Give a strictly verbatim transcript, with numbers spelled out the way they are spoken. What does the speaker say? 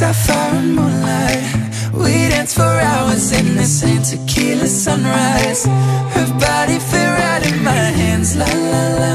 sapphire and moonlight. We danced for hours in the same tequila sunrise. Her body fit right in my hands, la la la.